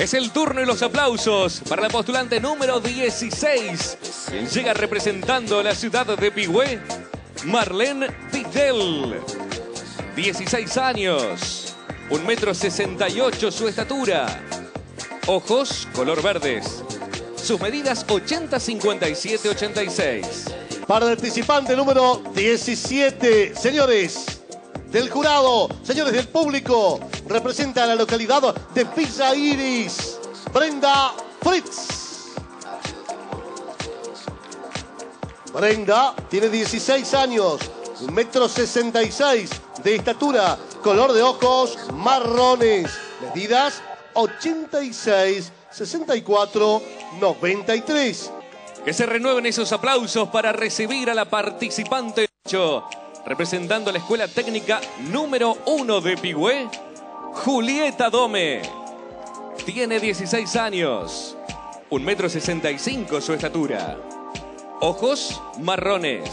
Es el turno y los aplausos para la postulante número 16. Quien llega representando a la ciudad de Pigüé, Marlene Vidal. 16 años, 1,68 m su estatura. Ojos color verdes. Sus medidas 80, 57, 86. Participante número 17, señores del jurado, señores del público, representa a la localidad de Villa Iris, Brenda Fritz. Brenda tiene 16 años, 1,66 m de estatura, color de ojos marrones, medidas 86, 64, 93. Que se renueven esos aplausos para recibir a la participante 8, representando a la Escuela Técnica número 1 de Pigüé, Julieta Dome. Tiene 16 años, 1,65 m su estatura. Ojos marrones,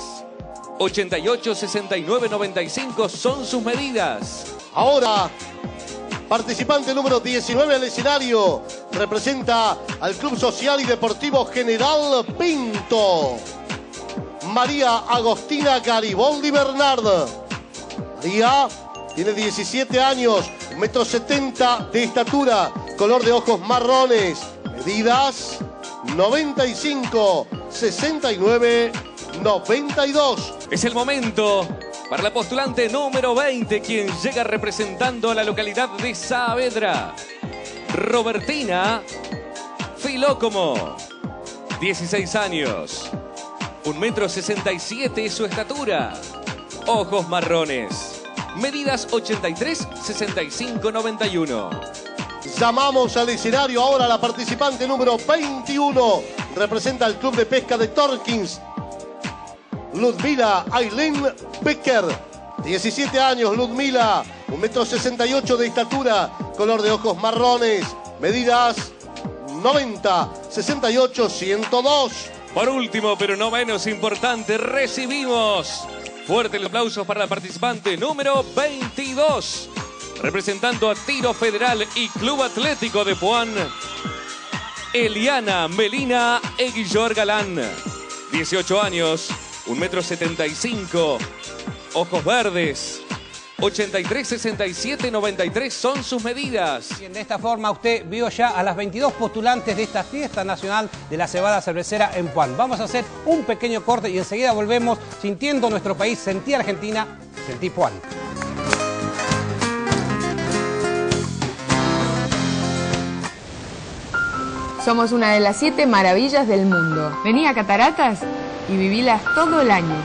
88, 69, 95 son sus medidas. Ahora, participante número 19 al escenario, representa al Club Social y Deportivo General Pinto, María Agostina Gariboldi Bernard. María tiene 17 años, 1,70 m de estatura, color de ojos marrones, medidas 95, 69, 92. Es el momento para la postulante número 20, quien llega representando a la localidad de Saavedra, Robertina Filócomo. 16 años, 1,67 m su estatura, ojos marrones, medidas 83, 65, 91. Llamamos al escenario ahora a la participante número 21, representa al Club de Pesca de Torkins, Ludmila Aileen Becker. 17 años, Ludmila, 1,68 m de estatura, color de ojos marrones, medidas 90, 68, 102. Por último, pero no menos importante, recibimos fuertes aplausos para la participante número 22, representando a Tiro Federal y Club Atlético de Puan, Eliana Melina Eguillor Galán. 18 años, 1,75 m, ojos verdes, 83, 67, 93 son sus medidas. Bien, de esta forma usted vio ya a las 22 postulantes de esta fiesta nacional de la cebada cervecera en Puan. Vamos a hacer un pequeño corte y enseguida volvemos sintiendo nuestro país. Sentí Argentina, sentí Puan. Somos una de las 7 maravillas del mundo. Vení a Cataratas y vivílas todo el año.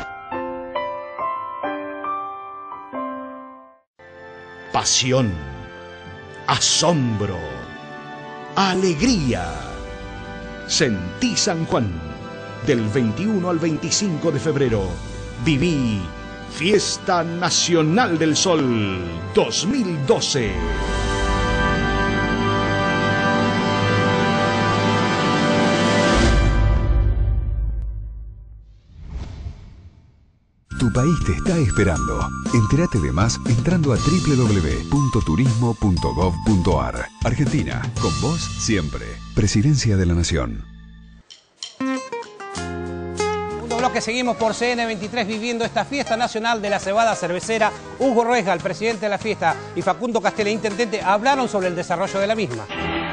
Pasión, asombro, alegría. Sentí San Juan. Del 21 al 25 de febrero. Viví Fiesta Nacional del Sol 2012. Tu país te está esperando. Entérate de más entrando a www.turismo.gov.ar. Argentina, con vos siempre. Presidencia de la Nación. Segundo bloque, seguimos por CN23 viviendo esta fiesta nacional de la cebada cervecera. Hugo Ruesga, el presidente de la fiesta, y Facundo Castella, intendente, hablaron sobre el desarrollo de la misma.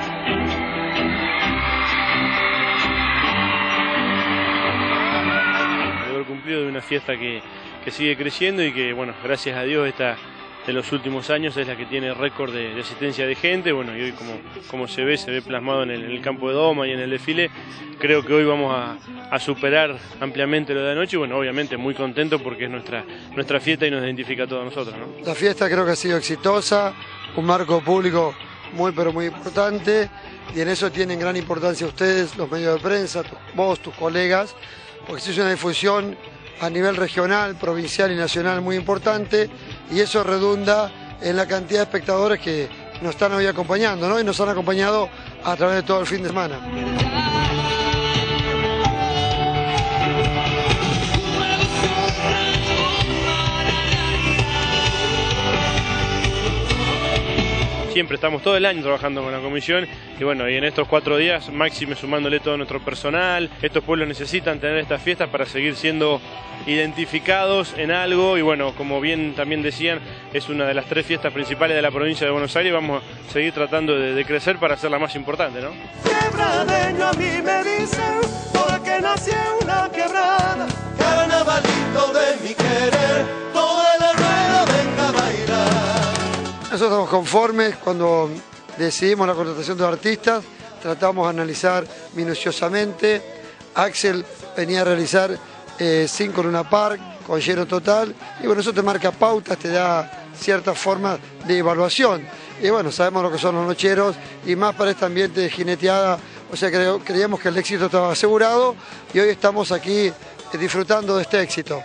Cumplido de una fiesta que sigue creciendo y que, bueno, gracias a Dios esta de los últimos años es la que tiene récord de asistencia de gente. Bueno, y hoy como se ve plasmado en el campo de doma y en el desfile. Creo que hoy vamos a superar ampliamente lo de anoche y, bueno, obviamente muy contento porque es nuestra fiesta y nos identifica a todos nosotros, ¿no? La fiesta creo que ha sido exitosa, un marco público muy pero muy importante, y en eso tienen gran importancia ustedes, los medios de prensa, vos, tus colegas, porque se hizo una difusión a nivel regional, provincial y nacional muy importante, y eso redunda en la cantidad de espectadores que nos están hoy acompañando, ¿no? Y nos han acompañado a través de todo el fin de semana. siempre estamos todo el año trabajando con la comisión y bueno, y en estos 4 días máxime sumándole todo nuestro personal. Estos pueblos necesitan tener estas fiestas para seguir siendo identificados en algo y bueno, como bien también decían, es una de las 3 fiestas principales de la provincia de Buenos Aires y vamos a seguir tratando de crecer para hacerla más importante, ¿no? Quebradeño a mí me dicen, porque nací en una quebrada, carnavalito de mi querer, toda la rueda venga a bailar. Nosotros estamos conformes cuando decidimos la contratación de los artistas, tratamos de analizar minuciosamente. Axel venía a realizar 5 Luna Park con lleno total y bueno, eso te marca pautas, te da ciertas formas de evaluación y bueno, sabemos lo que son los nocheros y más para este ambiente de jineteada, o sea, creíamos que el éxito estaba asegurado y hoy estamos aquí disfrutando de este éxito.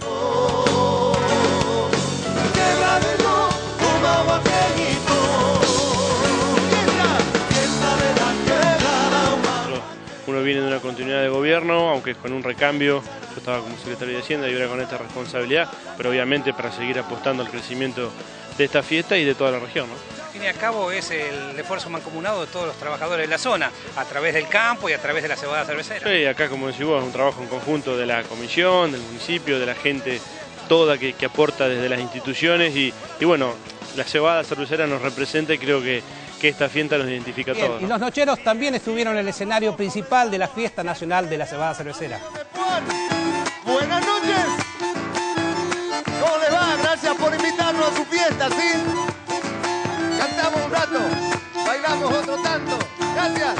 Uno viene de una continuidad de gobierno, aunque con un recambio, yo estaba como secretario de Hacienda y ahora con esta responsabilidad, pero obviamente para seguir apostando al crecimiento de esta fiesta y de toda la región, ¿no? Al fin y al cabo es el esfuerzo mancomunado de todos los trabajadores de la zona, a través del campo y a través de la cebada cervecera. Sí, acá como decís vos, es un trabajo en conjunto de la comisión, del municipio, de la gente toda que aporta desde las instituciones y bueno, la cebada cervecera nos representa y creo que esta fiesta nos identifica a todos, ¿no? Y los nocheros también estuvieron en el escenario principal de la fiesta nacional de la cebada cervecera. Buenas noches. ¿Cómo les va? Gracias por invitarnos a su fiesta, ¿sí? Cantamos un rato, bailamos otro tanto. Gracias.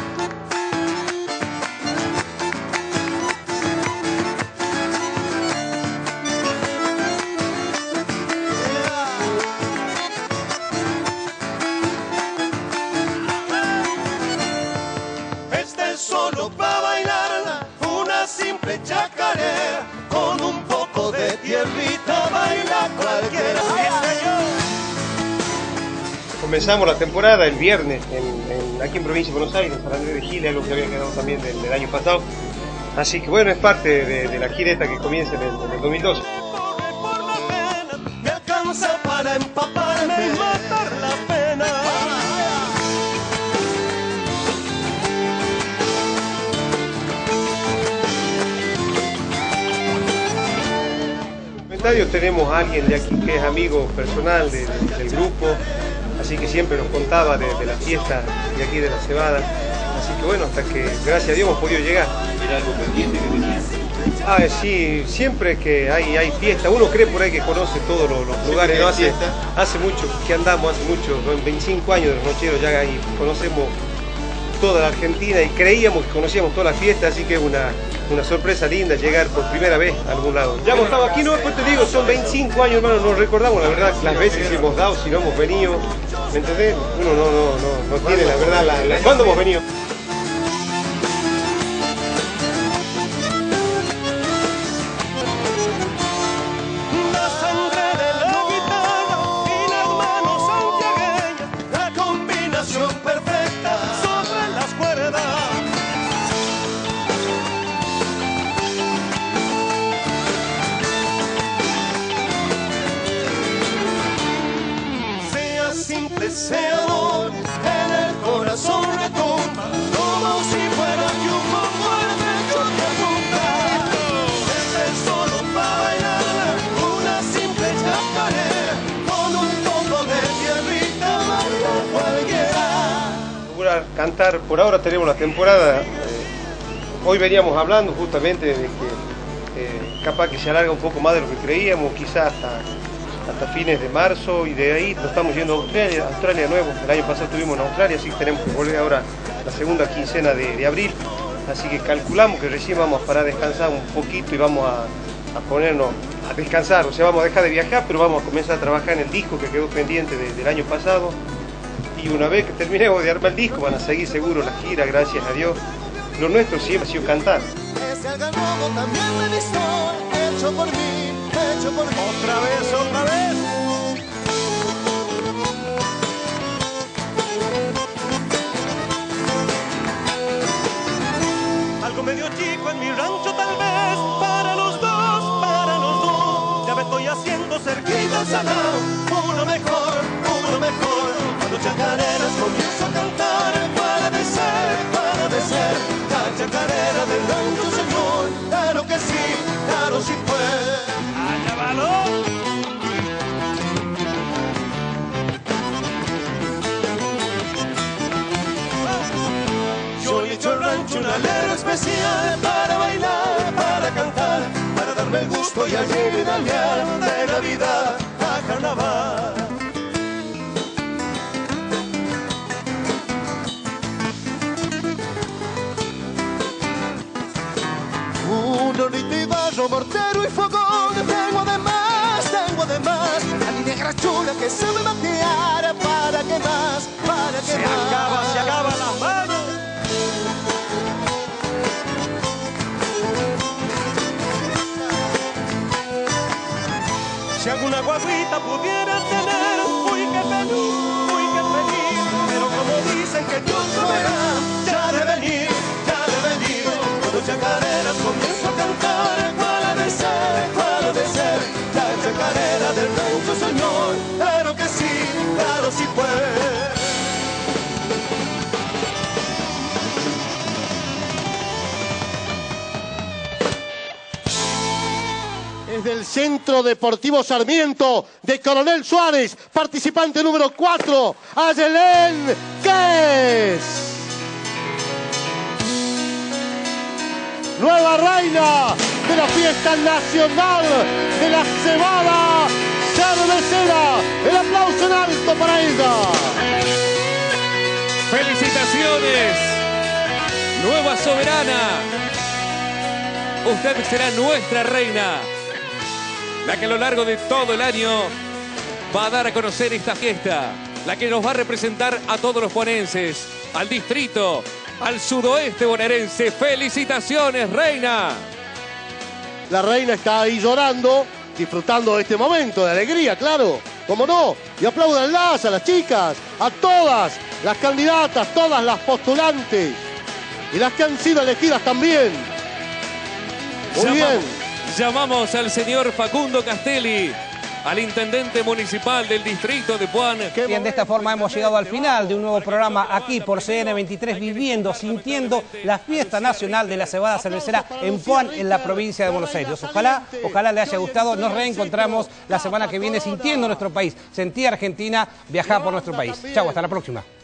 Solo para bailar una simple chacarera, con un poco de tierrita baila cualquiera. Comenzamos la temporada el viernes aquí en Provincia de Buenos Aires, en San Andrés de Giles, algo que había quedado también del año pasado. Así que bueno, es parte de la gireta que comienza en el 2012. Me alcanza para empaparme y matar la pena. Tenemos a alguien de aquí que es amigo personal del grupo, así que siempre nos contaba de la fiesta de aquí de la cebada, así que bueno, hasta que gracias a Dios hemos podido llegar. ¿Era algo pendiente que tenías? Sí, siempre que hay fiesta, uno cree por ahí que conoce todos los lugares, ¿no? Hace mucho que andamos, hace mucho, 25 años de los nocheros ya ahí conocemos toda la Argentina y creíamos que conocíamos toda la fiesta, así que es una sorpresa linda llegar por primera vez a algún lado. Ya hemos estado aquí, no, después te digo, son 25 años, hermano, no recordamos la verdad las veces que hemos dado, si no hemos venido, ¿me entendés? Uno no tiene la verdad, ¿cuándo hemos venido? Sea amor, en el corazón retumba, como si fuera un fuerte choque punta. Es solo para bailar una simple chacarera, con un poco de tierrita baila cualquiera. Cantar, por ahora tenemos la temporada, hoy veníamos hablando justamente de que capaz que se alarga un poco más de lo que creíamos, quizás hasta fines de marzo, y de ahí nos estamos yendo a Australia nuevo. El año pasado estuvimos en Australia, así que tenemos que volver ahora la segunda quincena de abril, así que calculamos que recién vamos a parar a descansar un poquito y vamos a ponernos a descansar, o sea, vamos a dejar de viajar, pero vamos a comenzar a trabajar en el disco que quedó pendiente del año pasado, y una vez que terminemos de armar el disco van a seguir seguro la gira, gracias a Dios. Lo nuestro siempre ha sido cantar. Ese algarrobo también me visto, hecho por mí, hecho por mí. Otra vez. Algo medio chico en mi rancho tal vez, para los dos. Ya me estoy haciendo cerquita al salado, uno mejor, cuando chacaré. chacareras comienzo a cantar. Puede ser la chacarera del nuestro Señor. Claro que sí, claro sí puede. ¡Allá balón! Yo le echo al rancho un alero especial para bailar, para cantar, para darme el gusto y alegre y dalear de Navidad a Carnaval. Un hornito y barro, mortero y fogón. Tengo además a mi negra chula que sabe matear. ¿Para qué más? ¿Para qué más? Se acaban las manos. Si alguna guaguita pudiera tener, uy qué feliz, pero como dicen que Dios soberano, ya de venir, cuando chacareras comienzo a cantar. ¿Cuál ha de ser, la chacarera del nuestro Señor? Claro que sí, claro sí puede. Desde el Centro Deportivo Sarmiento de Coronel Suárez, participante número 4, Ayelén Ques. Nueva reina de la fiesta nacional de la cebada cervecera. El aplauso en alto para ella. ¡Felicitaciones! Nueva soberana. Usted será nuestra reina, la que a lo largo de todo el año va a dar a conocer esta fiesta, la que nos va a representar a todos los bonaerenses, al distrito, al sudoeste bonaerense. ¡Felicitaciones, reina! La reina está ahí llorando, disfrutando de este momento de alegría, claro, cómo no. Y apláudanlas a las chicas, a todas las candidatas, todas las postulantes y las que han sido elegidas también. Muy bien. Llamamos al señor Facundo Castelli, al intendente municipal del distrito de Puan. Bien, de esta forma hemos llegado al final de un nuevo programa aquí por CN23, viviendo, sintiendo la fiesta nacional de la cebada cervecera en Puan, en la provincia de Buenos Aires. Ojalá le haya gustado. Nos reencontramos la semana que viene sintiendo nuestro país. Sentí Argentina, viajá por nuestro país. Chau, hasta la próxima.